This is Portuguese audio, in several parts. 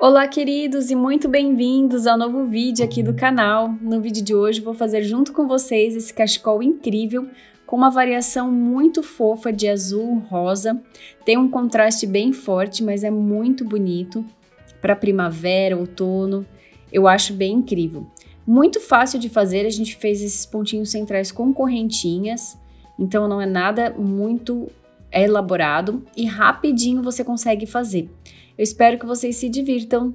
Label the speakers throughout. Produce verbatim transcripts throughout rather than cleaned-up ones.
Speaker 1: Olá, queridos, e muito bem-vindos ao novo vídeo aqui do canal. No vídeo de hoje vou fazer junto com vocês esse cachecol incrível com uma variação muito fofa de azul rosa. Tem um contraste bem forte, mas é muito bonito para primavera, outono. Eu acho bem incrível. Muito fácil de fazer, a gente fez esses pontinhos centrais com correntinhas, então não é nada muito elaborado e rapidinho você consegue fazer. Eu espero que vocês se divirtam.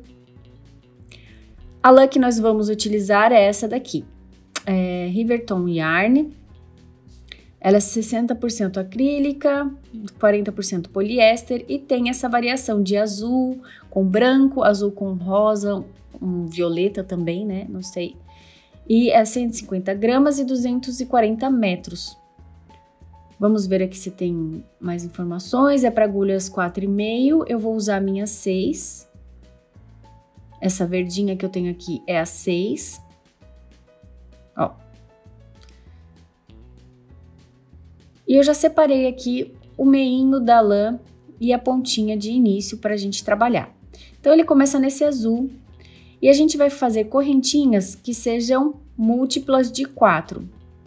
Speaker 1: A lã que nós vamos utilizar é essa daqui, é Riverton Yarn. Ela é sessenta por cento acrílica, quarenta por cento poliéster e tem essa variação de azul com branco, azul com rosa, um violeta também, né? Não sei. E é cento e cinquenta gramas e duzentos e quarenta metros. Vamos ver aqui se tem mais informações. É para agulhas quatro e meio. Eu vou usar a minha seis. Essa verdinha que eu tenho aqui é a seis. Ó. E eu já separei aqui o meinho da lã e a pontinha de início para a gente trabalhar. Então, ele começa nesse azul. E a gente vai fazer correntinhas que sejam múltiplas de quatro.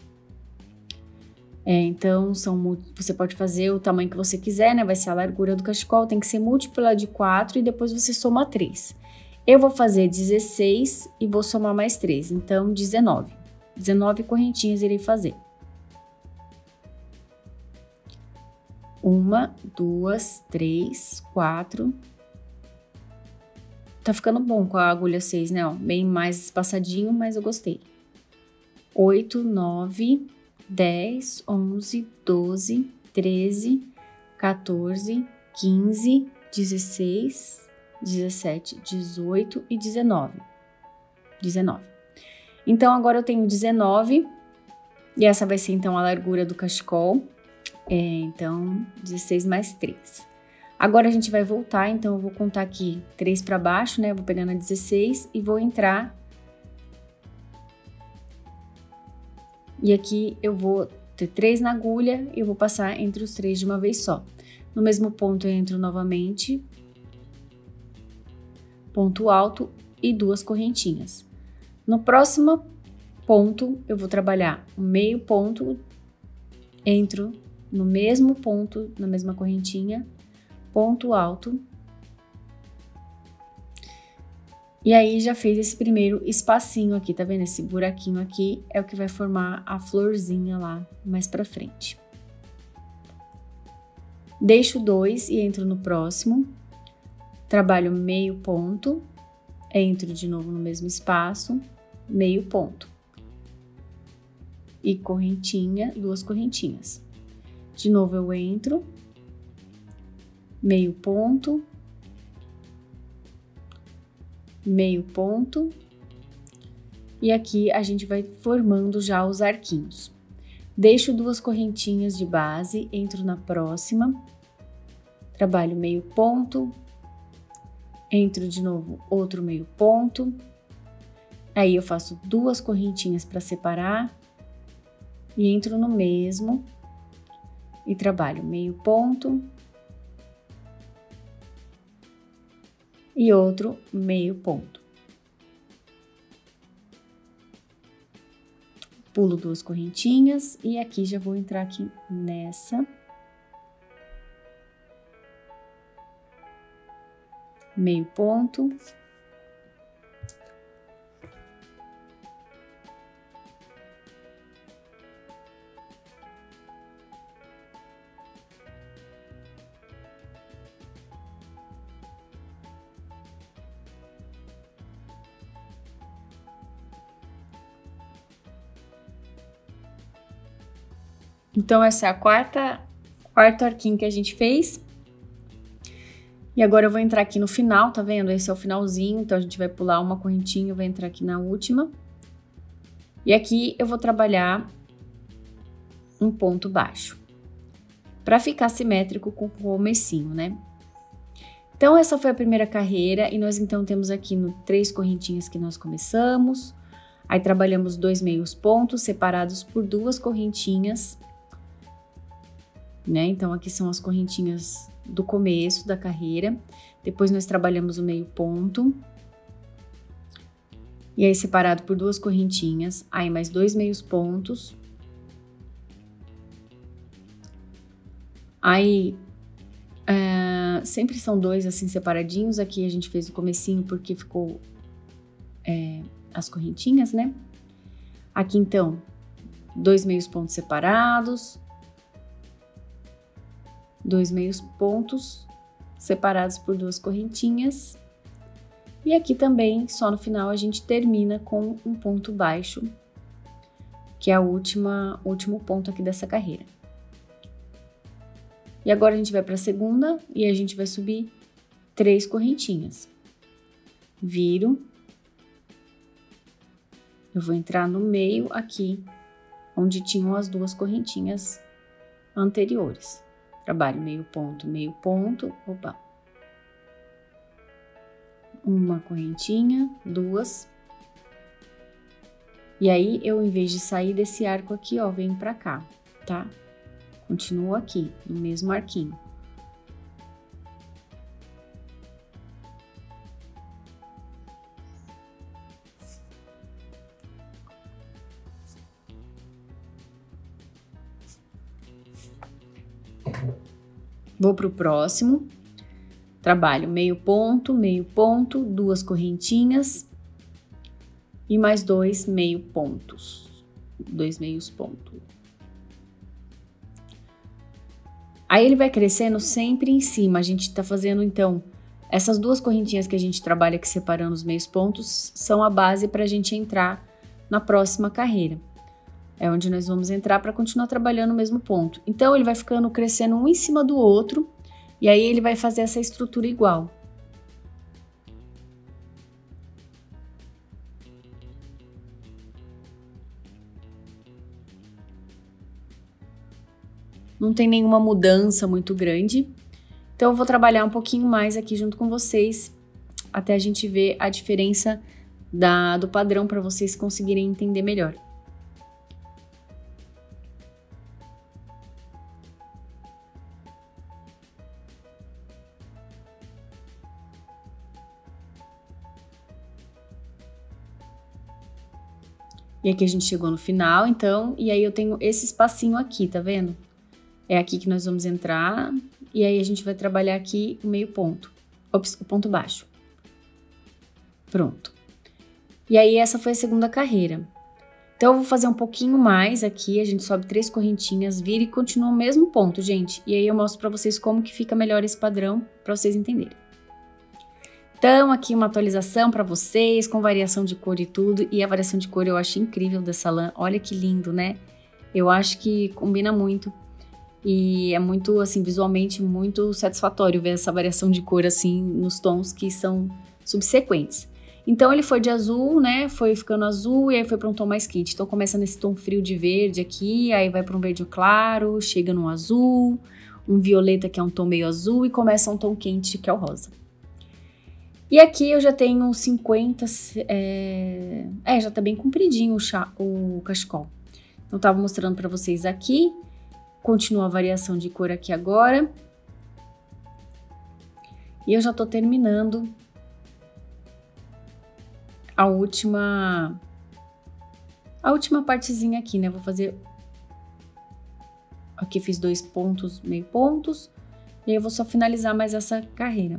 Speaker 1: É, então, são, você pode fazer o tamanho que você quiser, né? Vai ser a largura do cachecol, tem que ser múltipla de quatro e depois você soma três. Eu vou fazer dezesseis e vou somar mais três, então dezenove. dezenove correntinhas irei fazer. Uma, duas, três, quatro. Tá ficando bom com a agulha seis, né? Ó, bem mais espaçadinho, mas eu gostei. oito, nove... dez, onze, doze, treze, quatorze, quinze, dezesseis, dezessete, dezoito e dezenove. dezenove. Então, agora eu tenho dezenove e essa vai ser então a largura do cachecol. É, então, dezesseis mais três. Agora a gente vai voltar, então eu vou contar aqui três para baixo, né? Eu vou pegar na dezesseis e vou entrar. E aqui eu vou ter três na agulha e eu vou passar entre os três de uma vez só. No mesmo ponto eu entro novamente, ponto alto e duas correntinhas. No próximo ponto eu vou trabalhar um meio ponto, entro no mesmo ponto, na mesma correntinha, ponto alto. E aí, já fez esse primeiro espacinho aqui, tá vendo? Esse buraquinho aqui é o que vai formar a florzinha lá mais pra frente. Deixo dois e entro no próximo. Trabalho meio ponto. Entro de novo no mesmo espaço. Meio ponto. E correntinha, duas correntinhas. De novo eu entro. Meio ponto. Meio ponto, e aqui a gente vai formando já os arquinhos. Deixo duas correntinhas de base, entro na próxima, trabalho meio ponto, entro de novo outro meio ponto, aí eu faço duas correntinhas para separar, e entro no mesmo, e trabalho meio ponto, e outro meio ponto. Pulo duas correntinhas e aqui já vou entrar aqui nessa. Meio ponto. Então, essa é a quarta, quarto arquinho que a gente fez. E agora eu vou entrar aqui no final, tá vendo? Esse é o finalzinho, então a gente vai pular uma correntinha, vai entrar aqui na última. E aqui eu vou trabalhar um ponto baixo, pra ficar simétrico com o comecinho, né? Então, essa foi a primeira carreira e nós então temos aqui no três correntinhas que nós começamos. Aí, trabalhamos dois meios pontos separados por duas correntinhas. Né? Então, aqui são as correntinhas do começo da carreira. Depois nós trabalhamos o meio ponto. E aí separado por duas correntinhas, aí mais dois meios pontos. Aí, uh, sempre são dois assim separadinhos, aqui a gente fez o comecinho porque ficou é, as correntinhas, né? Aqui então, dois meios pontos separados, dois meios pontos separados por duas correntinhas. E aqui também, só no final, a gente termina com um ponto baixo, que é a última, último ponto aqui dessa carreira. E agora a gente vai para a segunda e a gente vai subir três correntinhas. Viro. Eu vou entrar no meio aqui, onde tinham as duas correntinhas anteriores. Trabalho meio ponto, meio ponto, opa. Uma correntinha, duas. E aí, eu, em vez de sair desse arco aqui, ó, venho pra cá, tá? Continuo aqui, no mesmo arquinho. Vou pro próximo. Trabalho meio ponto, meio ponto, duas correntinhas e mais dois meio pontos. Dois meios pontos. Aí ele vai crescendo sempre em cima. A gente tá fazendo, então, essas duas correntinhas que a gente trabalha aqui separando os meios pontos são a base para a gente entrar na próxima carreira. É onde nós vamos entrar para continuar trabalhando o mesmo ponto. Então, ele vai ficando crescendo um em cima do outro e aí ele vai fazer essa estrutura igual. Não tem nenhuma mudança muito grande. Então, eu vou trabalhar um pouquinho mais aqui junto com vocês, até a gente ver a diferença da, do padrão para vocês conseguirem entender melhor. E aqui a gente chegou no final, então, e aí eu tenho esse espacinho aqui, tá vendo? É aqui que nós vamos entrar, e aí a gente vai trabalhar aqui o meio ponto, ops, o ponto baixo. Pronto. E aí essa foi a segunda carreira. Então eu vou fazer um pouquinho mais aqui, a gente sobe três correntinhas, vira e continua o mesmo ponto, gente. E aí eu mostro pra vocês como que fica melhor esse padrão, pra vocês entenderem. Então, aqui uma atualização para vocês, com variação de cor e tudo. E a variação de cor eu acho incrível dessa lã. Olha que lindo, né? Eu acho que combina muito. E é muito, assim, visualmente muito satisfatório ver essa variação de cor, assim, nos tons que são subsequentes. Então, ele foi de azul, né? Foi ficando azul e aí foi para um tom mais quente. Então, começa nesse tom frio de verde aqui, aí vai para um verde claro, chega no azul, um violeta que é um tom meio azul e começa um tom quente que é o rosa. E aqui eu já tenho cinquenta, é, é já tá bem compridinho o, chá, o cachecol. Então, tava mostrando para vocês aqui, continua a variação de cor aqui agora. E eu já tô terminando a última, a última partezinha aqui, né? Vou fazer, aqui fiz dois pontos, meio pontos, e aí eu vou só finalizar mais essa carreira.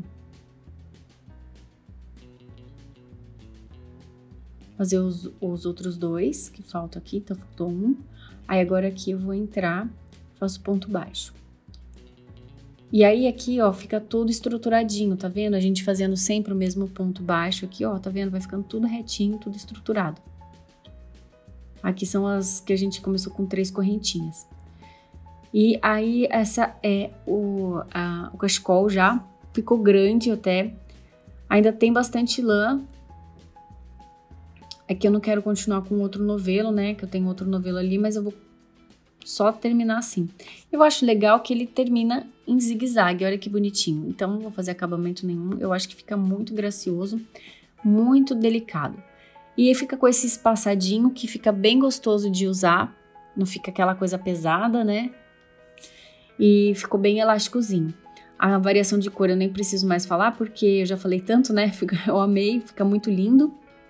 Speaker 1: Fazer os, os outros dois que faltam aqui, então faltou um. Aí agora aqui eu vou entrar, faço ponto baixo. E aí aqui, ó, fica tudo estruturadinho, tá vendo? A gente fazendo sempre o mesmo ponto baixo aqui, ó, tá vendo? Vai ficando tudo retinho, tudo estruturado. Aqui são as que a gente começou com três correntinhas. E aí essa é o, a, o cachecol já, ficou grande até. Ainda tem bastante lã. Aqui eu não quero continuar com outro novelo, né? Que eu tenho outro novelo ali, mas eu vou só terminar assim. Eu acho legal que ele termina em zigue-zague, olha que bonitinho. Então, não vou fazer acabamento nenhum. Eu acho que fica muito gracioso, muito delicado. E aí fica com esse espaçadinho que fica bem gostoso de usar. Não fica aquela coisa pesada, né? E ficou bem elásticozinho. A variação de cor eu nem preciso mais falar, porque eu já falei tanto, né? Eu amei, fica muito lindo.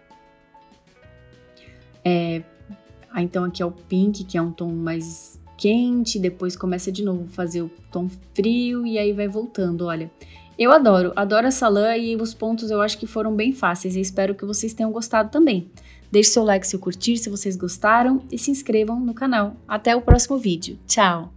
Speaker 1: É, então aqui é o pink, que é um tom mais quente, depois começa de novo a fazer o tom frio e aí vai voltando, olha. Eu adoro, adoro essa lã e os pontos eu acho que foram bem fáceis e espero que vocês tenham gostado também. Deixe seu like se curtir, se vocês gostaram e se inscrevam no canal. Até o próximo vídeo. Tchau!